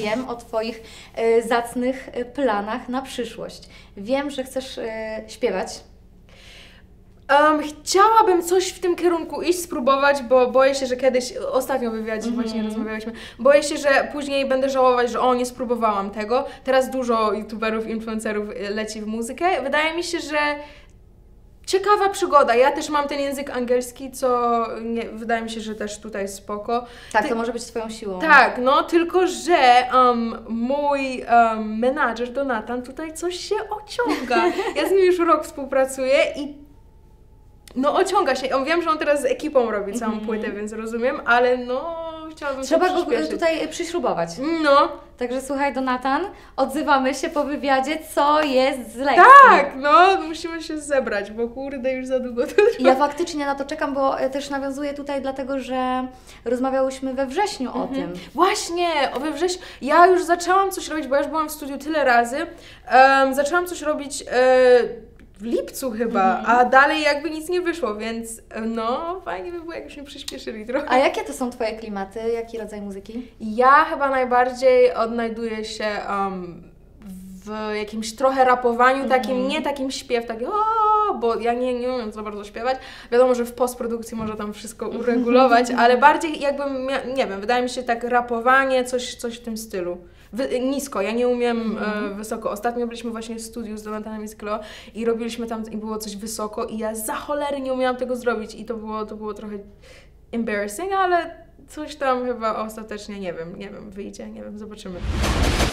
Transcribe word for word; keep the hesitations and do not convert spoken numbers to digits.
wiem o Twoich e, zacnych e, planach na przyszłość. Wiem, że chcesz e, śpiewać. Um, chciałabym coś w tym kierunku iść, spróbować, bo boję się, że kiedyś, ostatnio w wywiadzie mm-hmm. właśnie rozmawialiśmy, boję się, że później będę żałować, że o, nie spróbowałam tego. Teraz dużo youtuberów, influencerów leci w muzykę. Wydaje mi się, że ciekawa przygoda. Ja też mam ten język angielski, co nie, wydaje mi się, że też tutaj spoko. Tak, Ty... to może być Twoją siłą. Tak, no tylko, że um, mój um, menadżer Donatan tutaj coś się ociąga. Ja z nim już rok współpracuję i no ociąga się. On wiem, że on teraz z ekipą robi całą mm-hmm. płytę, więc rozumiem, ale no chciałabym Trzeba go tutaj przyśrubować. No. Także słuchaj, Donatan, odzywamy się po wywiadzie, co jest z lekcji. Tak, no musimy się zebrać, bo kurde już za długo to trwa. Ja faktycznie na to czekam, bo też nawiązuję tutaj dlatego, że rozmawiałyśmy we wrześniu mm-hmm. o tym. Właśnie, o we wrześniu. Ja już zaczęłam coś robić, bo ja już byłam w studiu tyle razy. Um, zaczęłam coś robić e, w lipcu chyba, mm. a dalej jakby nic nie wyszło, więc no fajnie by było, jakbyśmy przyspieszyli trochę. A jakie to są Twoje klimaty? Jaki rodzaj muzyki? Ja chyba najbardziej odnajduję się um, w jakimś trochę rapowaniu, mm. takim, nie takim śpiew, taki o, bo ja nie, nie umiem za bardzo śpiewać. Wiadomo, że w postprodukcji można tam wszystko uregulować, ale bardziej jakbym, mia- nie wiem, wydaje mi się tak rapowanie, coś, coś w tym stylu. Wy, nisko, ja nie umiem mm. e, wysoko. Ostatnio byliśmy właśnie w studiu z Donatanem i z Chloe i robiliśmy tam, i było coś wysoko i ja za cholery nie umiałam tego zrobić i to było, to było trochę embarrassing, ale coś tam chyba ostatecznie, nie wiem, nie wiem, wyjdzie, nie wiem, zobaczymy.